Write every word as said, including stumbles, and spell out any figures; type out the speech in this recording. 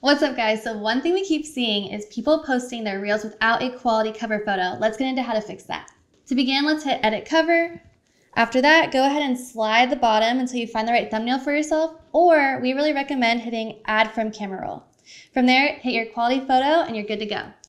What's up, guys? So one thing we keep seeing is people posting their reels without a quality cover photo. Let's get into how to fix that. To begin, let's hit edit cover. After that, go ahead and slide the bottom until you find the right thumbnail for yourself, or we really recommend hitting add from camera roll. From there, hit your quality photo and you're good to go.